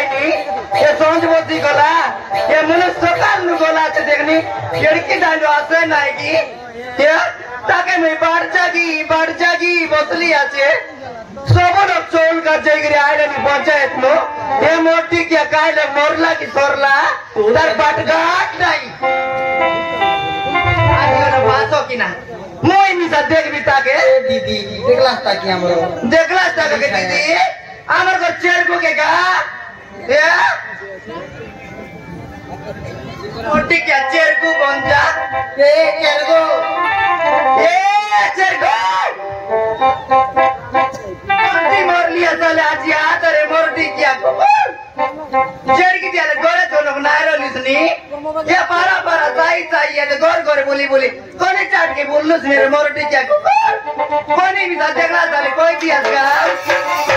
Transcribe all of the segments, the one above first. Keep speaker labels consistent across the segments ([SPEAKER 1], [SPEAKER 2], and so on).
[SPEAKER 1] नी ये सोच बोती गला ये मुने सकाल नु गला से देखनी लड़की डालो आसे नहीं की ये ताके मैं बढ़ जागी बसली आचे सबन चोल का जगरे आइले नी पंचायत नो ये मोटी क्या काइले मोरला की सोरला तार बाटघाट नहीं आजो ना पासो की ना मोई मिसा देख भी ताके दीदी देखलास ताकी के दीदी आमर को चेर को के का ये मोटी क्या चेर को बंजा ये चेर को मोटी मोर लिया चले आज याद अरे मोटी क्या को चेर की दिया गोरे दोनों नायरो लिसनी ये पारा चाहिए तो गोर बोली कोने चाट के बोल लो मेरे मोटी क्या को कोने भी साथ देखला चले कोई भी आज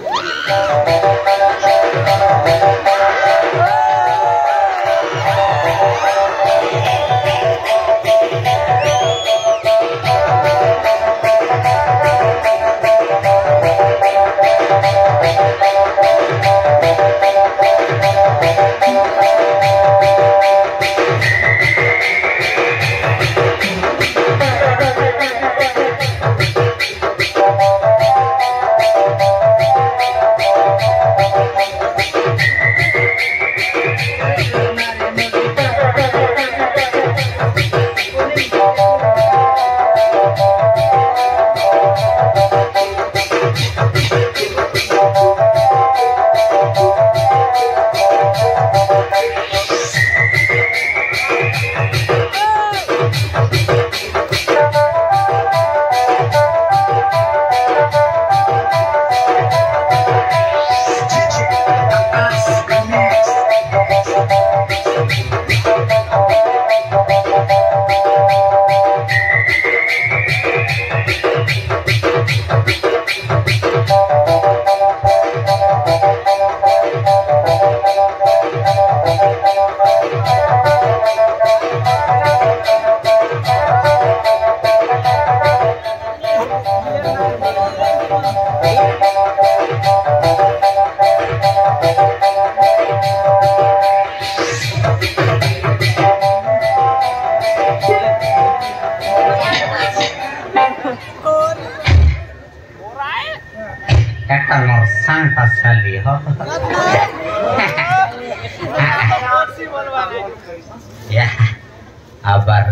[SPEAKER 1] ya abar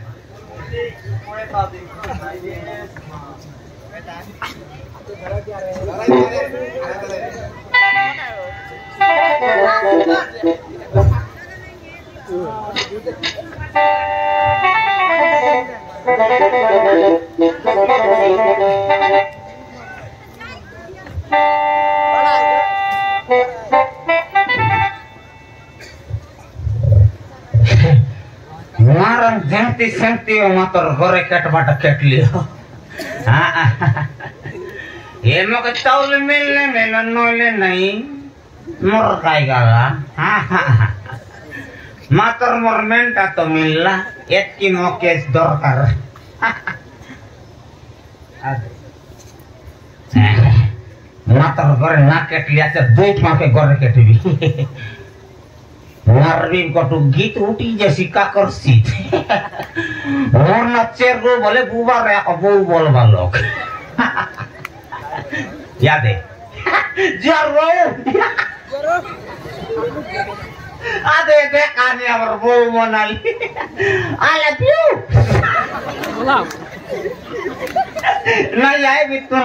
[SPEAKER 1] Marang senti motor gore ket bata ket liyo. ये मो के तौल मिलने नोले नहीं मोर काय गाला मातर मोर मेंटा तो मिलला एक की नो केस दरकार मातर gore ना केट लिया से दूध माके gore केट भी मारवी को तो गीत उठी जैसी का करसी मोर नचेर को बोले बुबा रे अबो बोल बालोक याद है जरो आदे दे काने अमर बो मोनाली आई लव यू नहीं आए बितु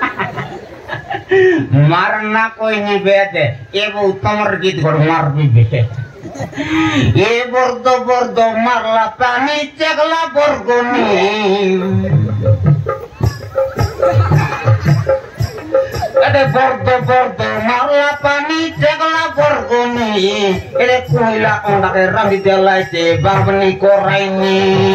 [SPEAKER 1] मारना कोई नहीं बेदे ये वो तमर गीत गोड़ मार भी बेटे ये बर्दो मारला पानी चगला बरगोनी अरे बर्दो मारला पानी चगला बरगोनी अरे कोयला ओंडा के रंग जलाई से बाबनी को राइनी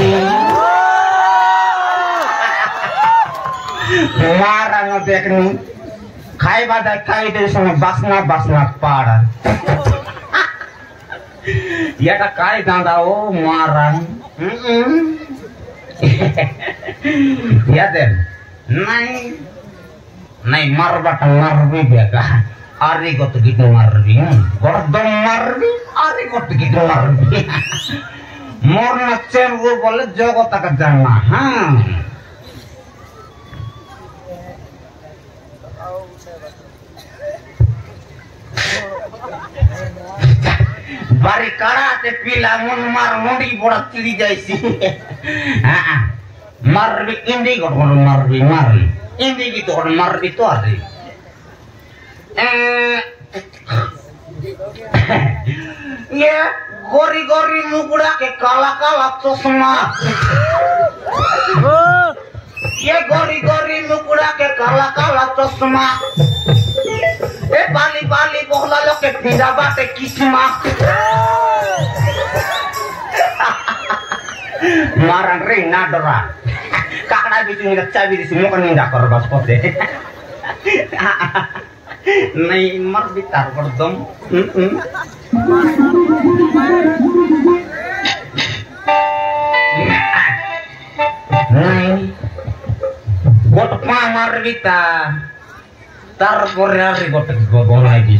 [SPEAKER 1] मारा न देखनी खाई बादा खाई दे समय बासना पाड़ा ये टा काय गांदा ओ मारन या दे नहीं मार बटा मार भी बेगा
[SPEAKER 2] Ari kok gitu marbi, gordon marbi, ari kok gitu marbi. Morna cergu boleh jogo tak jama, Bari karate pilangun mar mundi borat cili jaisi. Marbi indi kok marbi marbi, indi gitu kok marbi itu ari. Ya, gori-gori mukuda ke kala-kala cosma. Ya, gori-gori mukuda ke kala-kala cosma. Bali-bali bohla lo ke pindabate kisma. Marang ring nadora. Kakak bisu ngindak cabi di semua kan ngindak korbas pote. Nai mar bitar kordom. Nai gotok mamar bita. Tar porari gotok gogol lagi.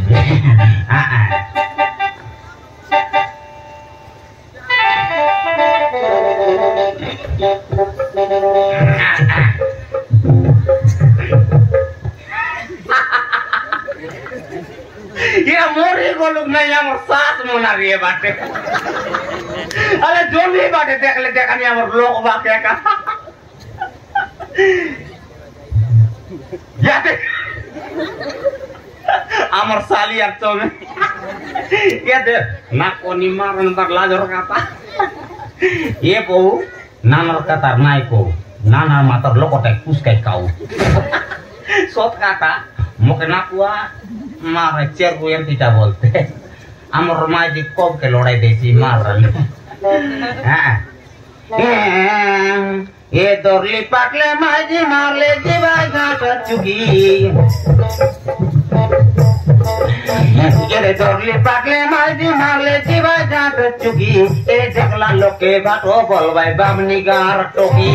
[SPEAKER 2] Ya mori goluk na yang sas monari bate. Ala joli bate dekle dekan yang lok bate ka. Ya dek. Amar sali yang tome. Ya dek, nakoni maran bar lajor kata. Ye po, nanar kata nai po. Nanar matar loko tek puskai kau. Sot kata, mau kenapa marah cergu yang tidak boleh. Amor maji kau ke lorai desi marah. Ye dorli pakle maji marle jiwa gata cugi. Ye dorli pakle maji marle jiwa gata cugi. Jakla loke bato bolwai bamni gar toki.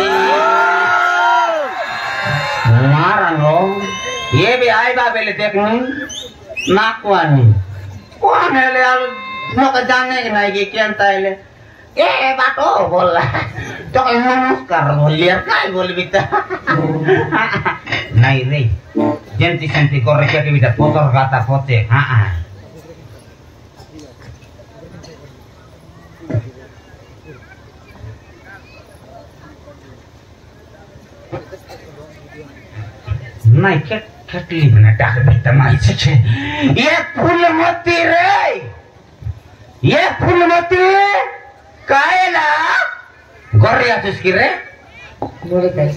[SPEAKER 2] Marah lo. Ye be ai ba bele dekni nakwani kone le al no ka jane na gi kian taile bato bola to ka namaskar bolier kai bol bita nai re jenti senti korre ke bita potor kata pote nai ketli mana dak bita mai seche ye phulmati re ye phulmati kaela gorya tuskire
[SPEAKER 1] Boleh guys.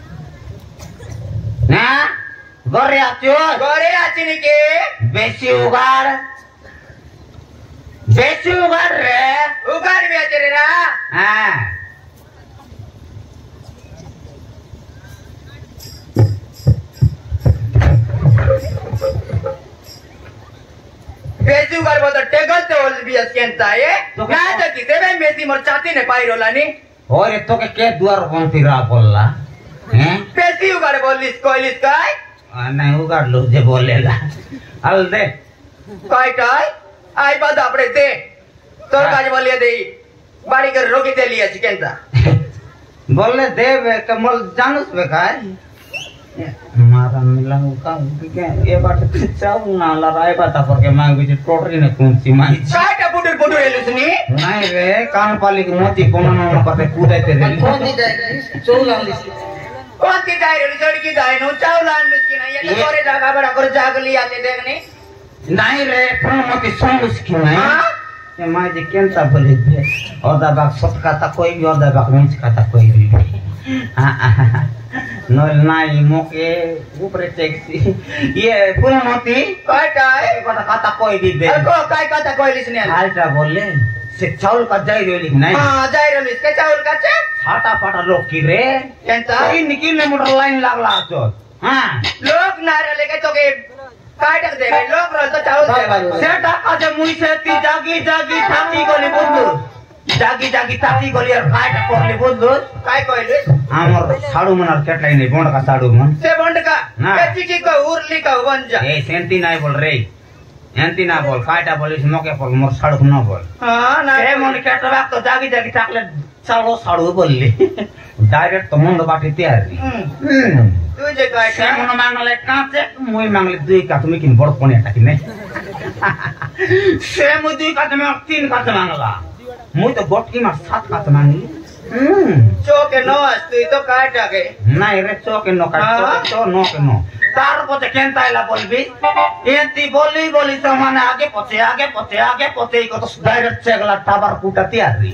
[SPEAKER 2] na gorya chini ke besi ugar re ugar be achere na बेचू कर वो तो Tegel तो ओल भी अस्केंता है ना तो किसे में मेसी मोर चाती ने पाई रोला नी और ये तो के द्वार कौन सी रा बोलला हैं बेचू कर बोलिस कोइलिस काय नहीं उगाड़ लो जे बोलेला हल दे काय काय आई बात आपड़े दे तोर काज बोलिए दे बाड़ी कर रोकी दे लिया चिकेंता बोले दे कमल जानस बे काय मारा मिlang का ये बात चाउ ना लराय बाता करके मांग बिच टोटरी ने कुंसी माई काटा बुडुर बुडुर एलुसनी नहीं रे कान पाली की मोती कोनो न पते कूदाते रे कौन दी दाई चौलान लिसी कौन दी दाई रे जड़ी की दाई नो चौलान मिसकी नहीं ये तोरे जागा बड़ा कर जाग लिया ले देखनी नहीं रे फोन मोती सोंस की नहीं ये माई जे केंता बोले दे ओदा बाग सटका ता कोई भी ओदा बाग मिच का ता कोई भी नल नाई मोके ऊपर टैक्सी ये फुलमती काय काय कथा कोई भी बे को काय कथा कोई लिसने हालटा बोले से चावल का जाई रेली नहीं हां जाई रेली के चावल का छे फाटा फाटा लोग की रे केंता 3 किलोमीटर लाइन लागला तो हां लोग ना रे लेके तो के काय टक देबे लोग रो तो चावल दे से टाका जे मुई से ती जागी जागी ठाकी गोली बुंदू জাগি জাগি তাকি গলি আর কাইটা করলি বুঝলো
[SPEAKER 1] काय कहले
[SPEAKER 2] আমার সাড়ু মনার কেটলাই নেই বন্ডকা সাড়ু মন
[SPEAKER 1] से बंड का
[SPEAKER 2] ना।
[SPEAKER 1] चिकी का उरली का वंजा
[SPEAKER 2] এই সেন্তি নাই বল রে এন্তি না বল কাইটা বলিস মকে বল মোর সাড়ু না বল
[SPEAKER 1] हां ना
[SPEAKER 2] সে মন কেটবা তো জাগি জাগি থাকলে সাড়ু সাড়ু বললি ডাইরেক্ট তো মন্দ বাটিতে আরবি
[SPEAKER 1] तू जे काय
[SPEAKER 2] সে মন মাংলে কাঁচে মুই মাংলে দুই কা তুমি কিন বড় কোনে টাকি নাই সে মুই দুই কা তুমি তিন কা মাংলা মুই তো গটকি মা সাত কা মাংলি
[SPEAKER 1] चो के नो तू तो काट आगे
[SPEAKER 2] নাই রে চোকে নো কা চো নো কে নো তারপরে কেনতাইলা বলবি এন্তি বলি বলি তো মানে আগে পথে কত ডাইরেক্ট চেগলা টাবার কুটাতি আরবি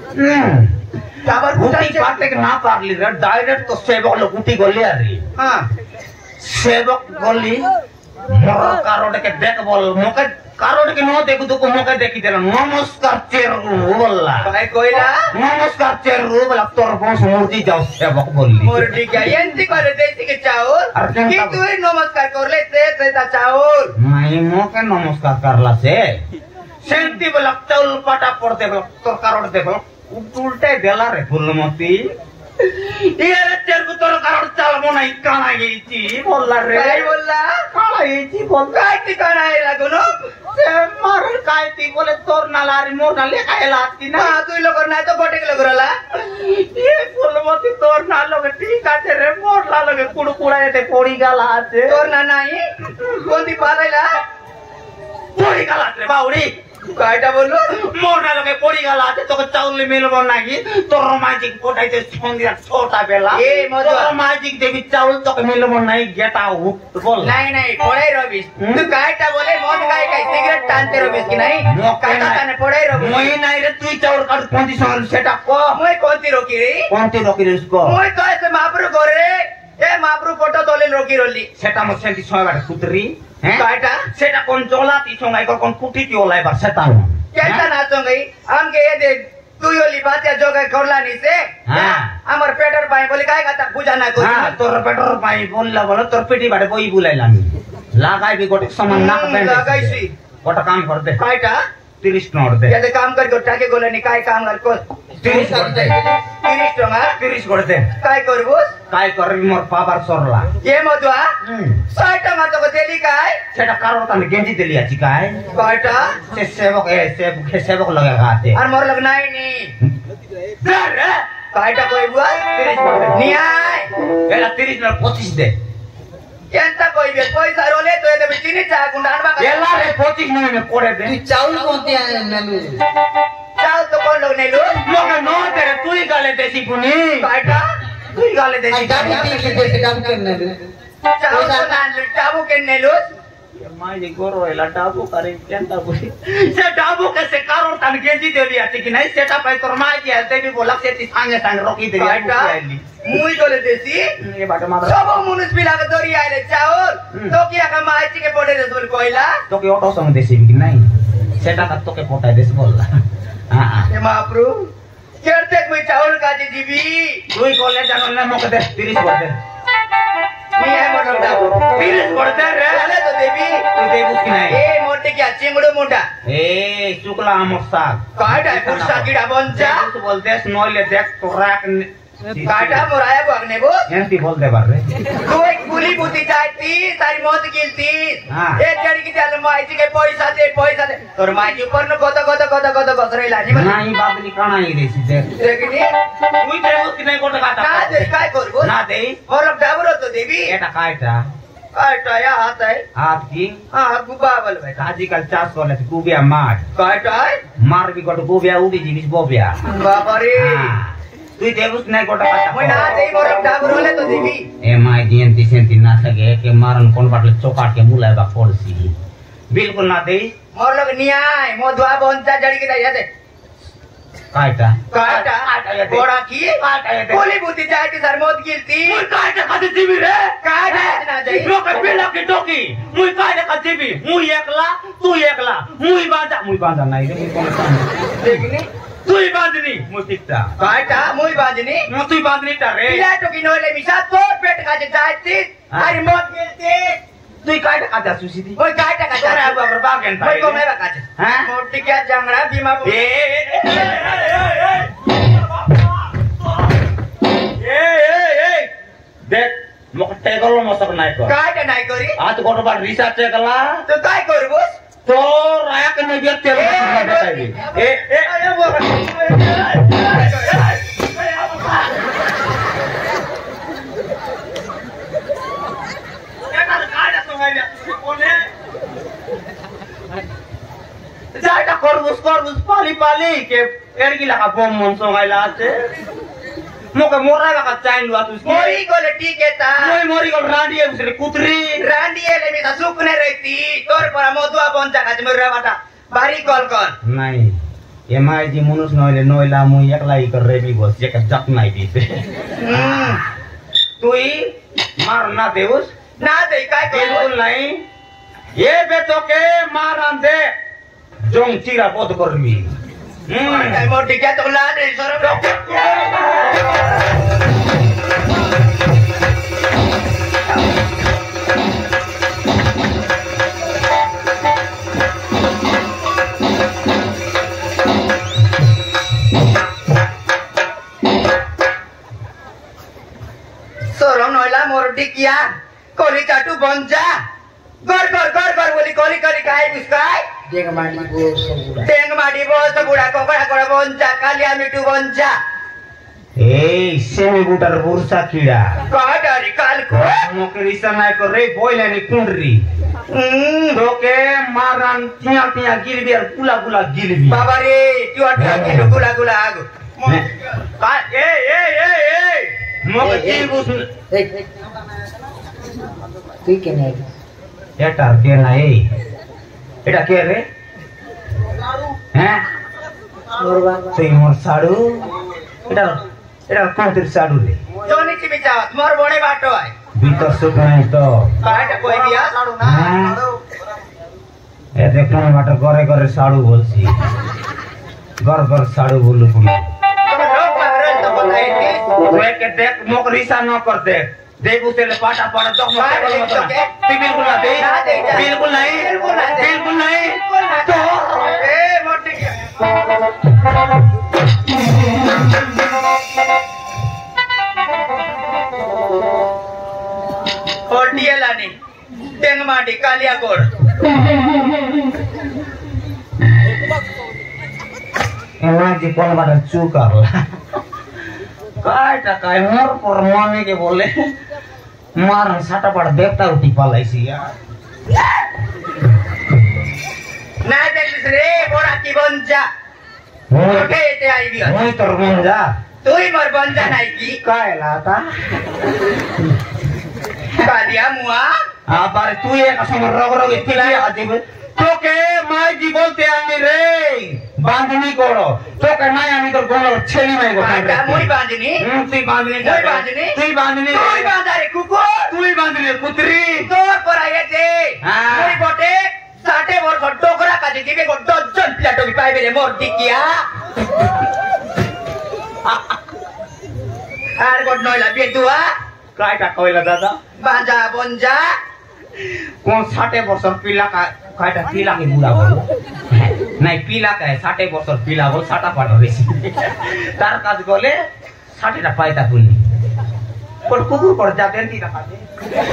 [SPEAKER 1] टावर
[SPEAKER 2] গুটি পাতে না পারলি রে ডাইরেক্ট তো সেবক লোক গুটি গলি আরবি
[SPEAKER 1] हां
[SPEAKER 2] সেবক গলি মর কারোডকে দেখ বল মকে কারোডকে নো দেখু তো মকে দেখি দিল নমস্কার চেরু বললা
[SPEAKER 1] काय कोइला
[SPEAKER 2] নমস্কার চেরু বলা তোর বংশ মূর্তি যাও সেবক বললি
[SPEAKER 1] मोर डिग्या एंती करे देसी के चाउर
[SPEAKER 2] अरे केन
[SPEAKER 1] कि
[SPEAKER 2] का-
[SPEAKER 1] तू ही नमस्कार करले से ता चाउर
[SPEAKER 2] নাই মকে নমস্কার করলা সে সেন্তি বলা চল পাটা পড়তে বল তোর কারোড দেব উল্টে দেলা রে ফুলমতি ইয়ারে চেরু তোর কারোড চালবো না কানা গেছি বললা রে
[SPEAKER 1] काय बोलला
[SPEAKER 2] কানা গেছি বল
[SPEAKER 1] काय ठिकाना आहे लागून
[SPEAKER 2] সে মার কাইতি বলে তোর নালারি মোর না লেখা এলাতি না
[SPEAKER 1] हां तू लोग नाही तो गोटे लोग रला
[SPEAKER 2] এ ফুলমতি তোর না লগে ঠিক আছে রে মোর না লগে কুড়কুড়া এতে পড়ি গেলা আছে
[SPEAKER 1] तोर ना नाही कोणती पालायला
[SPEAKER 2] পড়ি গেলা রে বাউরি
[SPEAKER 1] कायटा बोललो
[SPEAKER 2] মোর না লগে পড়ি গেলা আছে তোকে চাউলি মিলবো নাকি তোর মাইজিক পটাইতে সন্ধ্যা ছোটা বেলা
[SPEAKER 1] এ মজা।
[SPEAKER 2] তোর মাইজিক দেবি চাউল তোকে মিলবো নাই গেটা হুক বল
[SPEAKER 1] नाही नाही पडाई रबिस तू कायटा बोले मौत काय काय सिगरेट टानते रबिस की नाही कायटा ताने पडाई रबिस
[SPEAKER 2] মই নাই রে তুই চাউল কাট কোনটি সঙ্গে সেটা ক
[SPEAKER 1] मोय कोणती रोकी रे
[SPEAKER 2] কোনটি রকি রে ক
[SPEAKER 1] मोय तो ऐसे मापरू गोरे ए मापरू फोटो तोले रोकी रोली
[SPEAKER 2] সেটা মোর সেন্টি সময় বাটে কুতরি হ্যাঁ
[SPEAKER 1] कायटा
[SPEAKER 2] সেটা কোন জলাতি সঙ্গে কোন কুটিটি ওলাইবার সেটা না
[SPEAKER 1] कैसा नाचो गई हम के ये देख तू योली बात या जोगे करला नी से
[SPEAKER 2] हाँ।
[SPEAKER 1] हमर पेटर पाए बोले काय का बुझा ना को
[SPEAKER 2] হ্যাঁ তোর পেটর পাই বললা বল তোর পেটি বাটে বই বুলাইলাম লাগাইবি গোটে সমান নাক বেঁধে
[SPEAKER 1] লাগাইছি
[SPEAKER 2] গোটা কাম কর দে
[SPEAKER 1] कायटा
[SPEAKER 2] 30 নোট দে
[SPEAKER 1] या दे काम कर टाके गोले नी काय काम कर को
[SPEAKER 2] 30 कर दे
[SPEAKER 1] 30 टका
[SPEAKER 2] 30 করে দে
[SPEAKER 1] काय करबोस
[SPEAKER 2] কাই করবি মোর পাবার সরলা
[SPEAKER 1] ये मधुआ 60 टका तो देली काय
[SPEAKER 2] সেটা কারো তানে গেঞ্জি দিলি আছি কাই
[SPEAKER 1] कायटा
[SPEAKER 2] সে সেবক লগা গাতে
[SPEAKER 1] और मोर लग नाही नी
[SPEAKER 2] রে
[SPEAKER 1] कायटा कोई बुआ
[SPEAKER 2] 30 করে দে
[SPEAKER 1] नी आय
[SPEAKER 2] এলা 30 না 25 দে
[SPEAKER 1] केंता कोई बे पैसा रोले तो ये चिनी चा गुंडान बा
[SPEAKER 2] এলা রে 25 নয় মে করে দে
[SPEAKER 3] चावल कोणते आहे मेनू
[SPEAKER 1] चाल तो कोण लोग नेलो
[SPEAKER 2] লোকে ন তেরে তুই গালে দেছি কুনি
[SPEAKER 1] कायटा
[SPEAKER 2] তুই গালে দেছি
[SPEAKER 3] डाबी ती देते काम करणार
[SPEAKER 1] चाल तो नान टाबू के नेलो
[SPEAKER 2] মাই গরো এলা ডাবু করে কেনতা বলি সে ডাবু কেসে কারো তান গেঞ্জি দেলি আছে কি নাই সেটা পাই তোর মা কি আছে বি বলা সেটি সাঙ্গে সাঙ্গে রকি দেলি
[SPEAKER 1] कायटा मुई गोले देसी
[SPEAKER 2] এ বাটা মারা
[SPEAKER 1] सब मुनुस बिला के दोरी आइले चावल तो किया का माइची के पड़े रे बोल कोइला
[SPEAKER 2] তোকে অটো সঙ্গে দেছি কি নাই সেটা কা তোকে পটাই দেছ বললা হ্যাঁ
[SPEAKER 1] ये महाप्रभु केरते कोई चावल काजी जीबी
[SPEAKER 2] তুই কলে জানো না মকে দে 30 করে দে
[SPEAKER 1] मी है मोटो डाबू
[SPEAKER 2] 30 করে দে রে
[SPEAKER 1] चले तो देवी
[SPEAKER 2] তুই দেবুস কি নাই
[SPEAKER 1] ए मोटे क्या चिंगड़ो मोटा
[SPEAKER 2] এ শুক্লা আমর শাক
[SPEAKER 1] काटा पुरसा कीड़ा बंचा
[SPEAKER 2] তুই বলতেস নইলে দেখ তোরা
[SPEAKER 1] काटा मोराया बगने बो
[SPEAKER 2] এমতি বল দে বারে
[SPEAKER 1] तू एक पुली बुती जाती तारी मौत गिलती
[SPEAKER 2] हाँ।
[SPEAKER 1] ए जड़ी की चल माइची के पैसा दे तोर माइची ऊपर न गोतो गसरेला नी
[SPEAKER 2] নাই বাদলি কানাই দেছি দেখ
[SPEAKER 1] देखनी
[SPEAKER 2] তুই দেবুস কি নাই গোটা কাটা
[SPEAKER 1] ना दे काय करबो
[SPEAKER 2] না দেই
[SPEAKER 1] और लोग डाबरो तो देवी
[SPEAKER 2] এটা কাইটা
[SPEAKER 1] काटा या हाथ है
[SPEAKER 2] হাত কি
[SPEAKER 1] हां गुबा बोल भाई
[SPEAKER 2] আজকাল চাষ করলে কুবিয়া মার
[SPEAKER 1] काटा है
[SPEAKER 2] মারবি গোটা কুবিয়া উড়ি জিনিস ববিয়া
[SPEAKER 1] बाबा रे
[SPEAKER 2] তুই দেবুস নাই গোটা কাটা
[SPEAKER 1] মই না দেই মোর ডাবর হলে তো দেবি
[SPEAKER 2] এ মাই দিয়েন্তি সেন্তি না থাকে কে মারন কোন বাটলে চোকাট কে মুলাইবা পড়ছি বিলকুল না দেই
[SPEAKER 1] मोर लोग न्याय मोधवा बंचा जड़ी के दे दे
[SPEAKER 2] কাইটা
[SPEAKER 1] काटा गोड़ा की
[SPEAKER 2] काटा ये दे।
[SPEAKER 1] बोली बुती जाती सर मौत गिलती
[SPEAKER 2] মুই কাইটা কাটে দিবি রে
[SPEAKER 1] काटा ना जाई
[SPEAKER 2] লোকে বিলকে টকি মুই কাইটা কাটে দিবি মুই একলা তুই একলা মুই বাঁধা নাই রে মুই কোন কাম
[SPEAKER 1] देखनी
[SPEAKER 2] তুই বাঁধনি মুই ঠিকটা
[SPEAKER 1] काटा मुई बाजनी
[SPEAKER 2] তুই বাঁধনিটা রে
[SPEAKER 1] पिला तो की नोले मिसा तो पेट का जाती
[SPEAKER 2] हाँ।
[SPEAKER 1] अरे मौत गिलती
[SPEAKER 2] তুই কাইটা কাটা সুসিদি
[SPEAKER 1] मोय काटा का
[SPEAKER 2] তোরা বাবার বাগেন
[SPEAKER 1] मोय को मैं बका
[SPEAKER 2] হ্যাঁ
[SPEAKER 1] मोटी क्या जांगड़ा बीमा
[SPEAKER 2] এ
[SPEAKER 1] चेकलो मसक नाही कर
[SPEAKER 2] काय नाही करी
[SPEAKER 1] आज कोण बार रिसर्च चेकला
[SPEAKER 2] तो काय करबोस
[SPEAKER 1] तो राया के नबियत तेल बताइबी जायटा करबुस पाली पाली के एडगी लगा बम मन सोगाइला आते मोके मोरा लगा चाइन लुआ तुस
[SPEAKER 2] मोरी गोले ठीक है ता
[SPEAKER 1] मोरी को रांडी है उसरे कुतरी
[SPEAKER 2] रांडी ले मी सुकने रहती तोर पर मधुआ बंचा का मेरा बाटा बारी कॉल कर
[SPEAKER 1] नहीं ये माय जी मनुष्य नोइले नोइला मु एकला ही कर रेबी बस एक जक नहीं दीते तू ही मार ना देउस
[SPEAKER 2] ना दे काय
[SPEAKER 1] बिल्कुल नहीं ये बेटो के मारन दे जोंग चिरा पोत करमी
[SPEAKER 2] मोटी क्या तो ला दे सर सोरम नोइला मोरटी किया कोली चाटू बन जा गड़ बोली कोली कोली काय बिस्काय
[SPEAKER 3] देख माटी को सब
[SPEAKER 2] टेंग माटी बोस तो बुढ़ा कोकड़ा कोड़ा बन जा कालिया मिट्टू बन जा
[SPEAKER 1] ए सेमी गुटर बुरसा कीड़ा
[SPEAKER 2] काय डरी काल को
[SPEAKER 1] मोके रिसा नाय को रे बोइले नि कुंडरी तो के मारन तिया तिया गिरबी और गुला गिरबी
[SPEAKER 2] बाबा रे तू अटका के गुला आगो का ए
[SPEAKER 1] मोके की बुस
[SPEAKER 3] एक ठीक है नहीं
[SPEAKER 1] एटार के नाही एटा के रे हैं
[SPEAKER 3] मोरबा
[SPEAKER 1] सही मोर साडू एटा कोतिर साडू रे
[SPEAKER 2] जोनी की बिचावत मोर बड़े बाटो है
[SPEAKER 1] भीतर सुख नहीं तो
[SPEAKER 2] काट कोई बिया साडू ना
[SPEAKER 1] ए देखो बाटा गरे गरे साडू बोलसी घर साडू बोलू पुनी
[SPEAKER 2] लोग मारे तो बताए
[SPEAKER 1] वे के देख मोक रिसा न कर देख उसे ले पाटा पड़ा तो बिल्कुल नहीं तो
[SPEAKER 2] ए मोटी कोटिया लानी टेंग माटी कालिया कोड़
[SPEAKER 1] एना जी कोन बाटा चुकारला काय मोर पर मने के बोले मार साटा पड़ देवता उठी पालाइसी यार
[SPEAKER 2] ना देखलिस रे बोरा की बंजा ओके ते आई दिया
[SPEAKER 1] वही तो मन जा
[SPEAKER 2] तू ही मर बंजा नहीं की
[SPEAKER 1] काय लाता
[SPEAKER 2] कालिया मुआ
[SPEAKER 1] आ बारे तू ये कसम रग इतनी आजीब तो के माय जी बोलते आनी रे बांधनी कोड़ो तो के ना आनी तो गोलो छेली में को
[SPEAKER 2] काटा मुई बांधनी
[SPEAKER 1] तू बांधनी
[SPEAKER 2] तू बांधा रे कुकुर
[SPEAKER 1] तू ही बांधनी कुतरी
[SPEAKER 2] तोर पर आए थे
[SPEAKER 1] हाँ।
[SPEAKER 2] मुई बोटे साटे मोर को टोकरा का जी के को डजन प्लेटो की पाई मेरे मोर दिकिया आर को नोइला बेटुआ
[SPEAKER 1] काय का कोइला दादा
[SPEAKER 2] बांजा बंजा
[SPEAKER 1] कौन 60 वर्ष पीला का काटा पीला के बुला बोल नहीं पीला का है 60 वर्ष पीला बोल 60 पाड़ रे तार काज गोले 60 टा पाइता पुनी पर कुकुर पर जाते नहीं रखा दे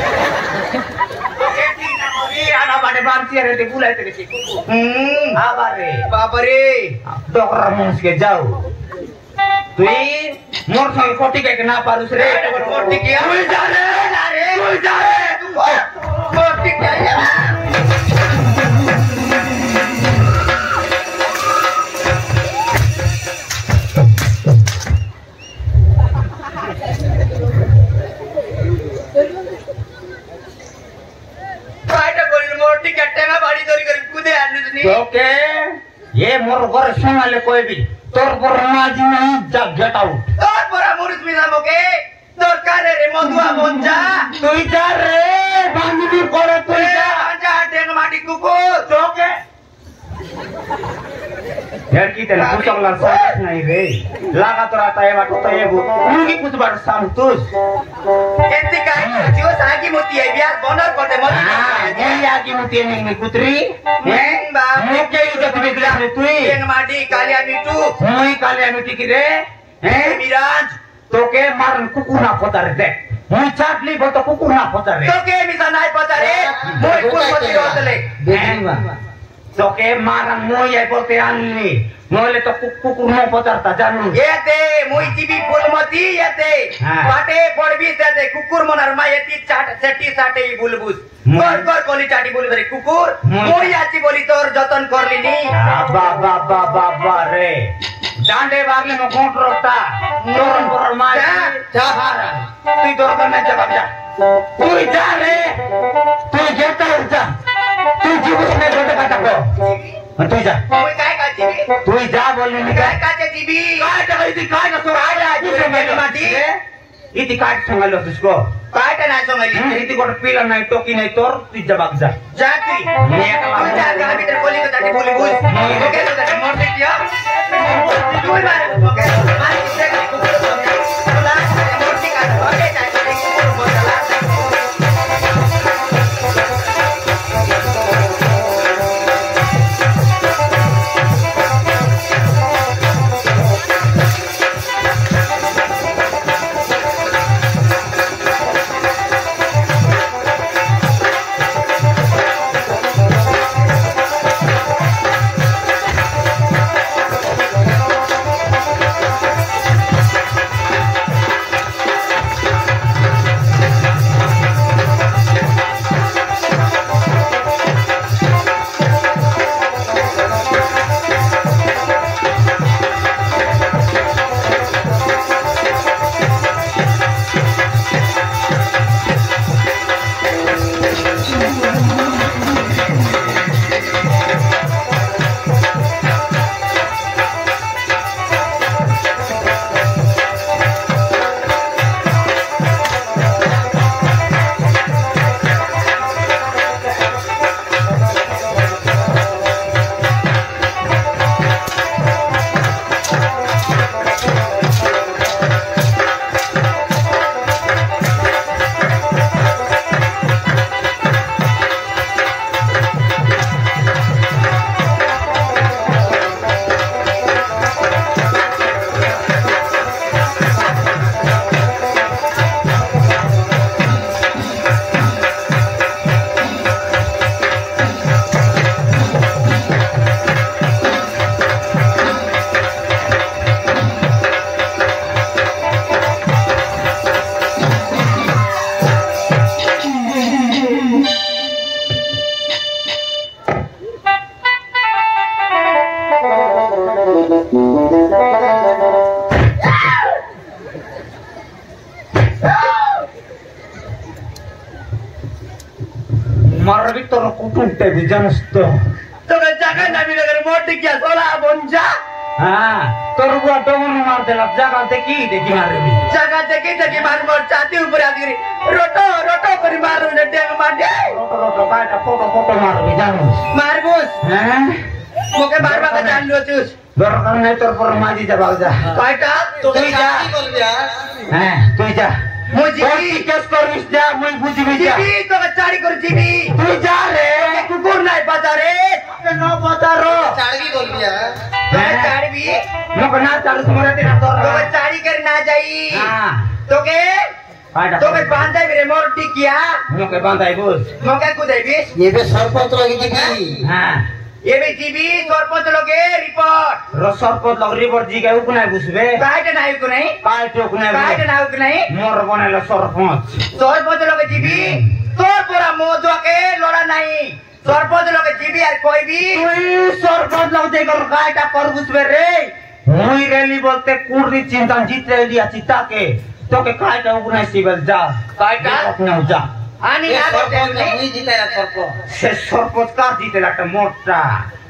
[SPEAKER 1] ये आना बाटे बांती रे ते बुलाए ते कुकुर आ बाबा रे डॉक्टर मुंस के जाओ तुई मोर संग कोटी के ना पारुस रे
[SPEAKER 2] मोटी किया
[SPEAKER 1] तू जा रे
[SPEAKER 2] मोटी किया मोटी कट्टेगा बाड़ी तोरी कर कूदे आने नहीं
[SPEAKER 1] ओके ये मोर घर सुनाले कोई भी तोर पर नाजी नहीं जा गेट आउट
[SPEAKER 2] तोर पर मुरुस मिला मोके तोर कारे रे मधुआ बंजा
[SPEAKER 1] तू जा रे बांधनी करे तू जा
[SPEAKER 2] जा टेंग माटी कुकुर
[SPEAKER 1] ओके यार की तेरा कुछ अगला साथ नहीं रे लगा तो रहता है बात तो ये मुंगी कुछ बार सांतुस
[SPEAKER 2] केंती काय जो सागी मोती है बियार बनर करते मत
[SPEAKER 1] ये आगे मुती नहीं कुतरी
[SPEAKER 2] हैं बा
[SPEAKER 1] मुके इज्जत बिगला रे तू
[SPEAKER 2] टेंग माटी कालिया मिटू
[SPEAKER 1] हुई काले मिटी की रे
[SPEAKER 2] हैं मिराज
[SPEAKER 1] तो के मारन कुकुना पता रे देख
[SPEAKER 2] मुई चाटली बोल तो कुकुर ना पचारे
[SPEAKER 1] तो के मिसा नाई पचारे मोई कुल मती रोतले
[SPEAKER 3] बेचनी बा
[SPEAKER 2] तो के मारा मुई आई बोलते आनली मोले तो कुकुर नो पचारता जानू
[SPEAKER 1] येते मोई जीबी फुलमती येते
[SPEAKER 2] हाँ।
[SPEAKER 1] पाटे पड़बी येते कुकुर मनार मा येती चाट सेटी साटे ई बुलबुस कर कर कोली चाटी बोली धरी कुकुर मोई आची बोली तोर जतन करली नी
[SPEAKER 2] बाबा रे डांडे बागले में गोंट रोता तोरन पर मार चाहारा तू तोर करने जवाब जा तू जा रे तू जाता जा तू जीवन में गोटे काटा को तू जा
[SPEAKER 1] मोई काय का जीबी
[SPEAKER 2] तू जा बोलने नहीं
[SPEAKER 1] काय का जीबी
[SPEAKER 2] काय का इति काय का सोरा आ जीवन में माटी इति काट संगलो तुझको
[SPEAKER 1] काय का नाय सोंगली
[SPEAKER 2] इति गोटे पीला नहीं टोकी नहीं तोर तू जवाब जा
[SPEAKER 1] जाती
[SPEAKER 2] मैं
[SPEAKER 1] तू जा के भीतर कोली को चाटी बोली बुस ओके तो चाटी मोर से किया तू ही मारे ओके मार किसे का कुकुर को बोला मोर से का ओके चाटी कुकुर बोला
[SPEAKER 2] मारबी तो कुटुंटे भी जानस तो
[SPEAKER 1] का जागा नबी नगर मोटी क्या सोला बोंजा
[SPEAKER 2] हाँ तोर बुआ डोंगन मार देला जगह देखी मारबी
[SPEAKER 1] जागा देखी मार मोर चाती ऊपर आती रोटो रोटो करी मार ने डेंग मार दे
[SPEAKER 2] रोटो बाटा फोटो मारबी जानस
[SPEAKER 1] मारबुस
[SPEAKER 2] हैं
[SPEAKER 1] मोके मारबा का जान लो चूस
[SPEAKER 2] दरकार नहीं तोर पर माजी जवाब जा
[SPEAKER 1] काटा
[SPEAKER 3] तो
[SPEAKER 1] तू जा
[SPEAKER 2] हैं तू जा
[SPEAKER 1] मुझे
[SPEAKER 2] कोई केस करिस जा मुई बुझी भी जा
[SPEAKER 1] जीबी तो चारी कर जीबी
[SPEAKER 2] तू जा रे
[SPEAKER 1] कुकुर नहीं पता रे
[SPEAKER 2] न पता रो
[SPEAKER 3] चाड़गी बोल दिया
[SPEAKER 1] तो चारी भी
[SPEAKER 2] न बना चालू तुम्हारे तेरा
[SPEAKER 1] तो
[SPEAKER 2] तोर
[SPEAKER 1] चारी कर ना जाई
[SPEAKER 2] हां
[SPEAKER 1] तो के
[SPEAKER 2] बाटा
[SPEAKER 1] तो के बांधा भी रे मोर टिकिया
[SPEAKER 2] मोके बांधाई बुझ
[SPEAKER 1] मोके कुदाई भी
[SPEAKER 3] ये भी सरपंच लगी थी
[SPEAKER 2] हां
[SPEAKER 1] ये भी जीबी सरपंच लोगे रिपोर्ट
[SPEAKER 2] सरपंच लग रिपोर्ट जी के उकनाय बुझबे
[SPEAKER 1] काटे नाही को नहीं
[SPEAKER 2] काटे उकनाय
[SPEAKER 1] काटे नाही को नहीं
[SPEAKER 2] मोर बनेला सरपंच
[SPEAKER 1] सरपंच लोगे जीबी तोर पूरा मोदवा के लोड़ा नहीं सरपंच लोगे जीबी यार कोई भी
[SPEAKER 2] তুই सरपंच लग दे कर काटा कर बुझबे रे हुई रेली बोलते कुर्री चिंता जीत रेली आची ताके तो के काटा उकनाय सिबल जा
[SPEAKER 1] काटा?
[SPEAKER 2] अपना जा
[SPEAKER 1] आनी ना करते
[SPEAKER 3] सरपंच
[SPEAKER 1] नहीं
[SPEAKER 3] मुई जिताया सरपंच
[SPEAKER 2] से सरपंच का जीते लाटा मोटा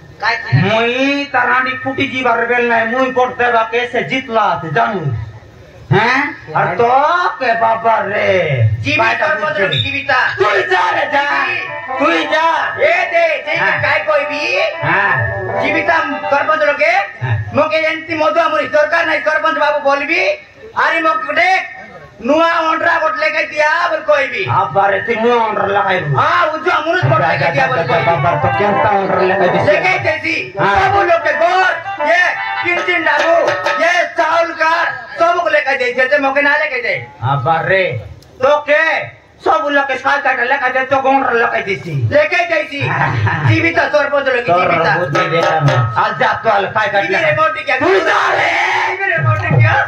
[SPEAKER 2] मुई तारानी फुटी जीवार बेल नहीं मुई वोट देवा कैसे जीतला थे जानू हैं और तो के बाबा रे
[SPEAKER 1] जीबी सरपंच लोगे जीविता
[SPEAKER 2] तू जा रे जा तू जा
[SPEAKER 1] ये दे जीबी
[SPEAKER 2] हाँ।
[SPEAKER 1] काय कोई भी
[SPEAKER 2] हां
[SPEAKER 1] जीविता सरपंच लोगे
[SPEAKER 2] हाँ।
[SPEAKER 1] मोके एंती मोदवा मुरी सरकार नहीं सरपंच बाबू बोलबी आरी मोके देख नुआ ओंडरा कोट लेके दिया बोल कोई भी
[SPEAKER 2] अब बारे तीनों ऑर्डर लगाई
[SPEAKER 1] हां उजो मुनुस कोट लेके दिया बोल कोई भी
[SPEAKER 2] बाबा तो क्या ऑर्डर लगाई
[SPEAKER 1] लेके जैसी
[SPEAKER 2] हाँ।
[SPEAKER 1] सब लोग के गोर ये किरचिन डालू ये चावल का सब को लेके दे जैसे मोके ना लेके दे
[SPEAKER 2] अब बारे तो के सब लोग के साथ काट लेके दे तो गोंड लेके देसी लेके जैसी जीवित सरपंच लोग जीवित आज जा तो अल काय काट ले रिपोर्ट क्या तू साले रिपोर्ट क्या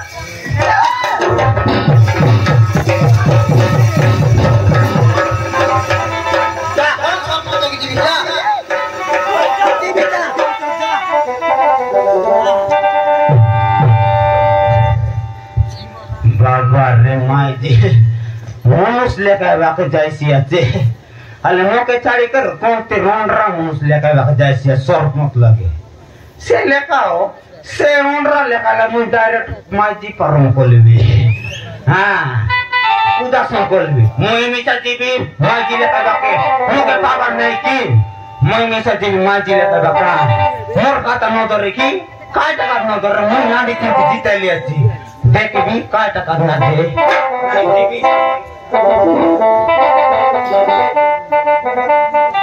[SPEAKER 2] बाबा रे माई जी मुस लेके वाके जाइसी आते अले नो के चाड़ी कर कौन ते रोंडरा मुस लेके वाके जाइसी सर मत लगे से लेकाओ से रोंडरा लेका ला मुझ डायरेक्ट माई जी पर को लेबी हां उदा सो को लेबी मुई में चलती भी माई जी लेका वाके नो के बाबा नहीं की मुई में चलती माई जी लेका वाका मोर का त नो दरे की काय टका नो दरे मुई नाडी की जीता लिया जी देख भी काय टका ना दे आई जी भी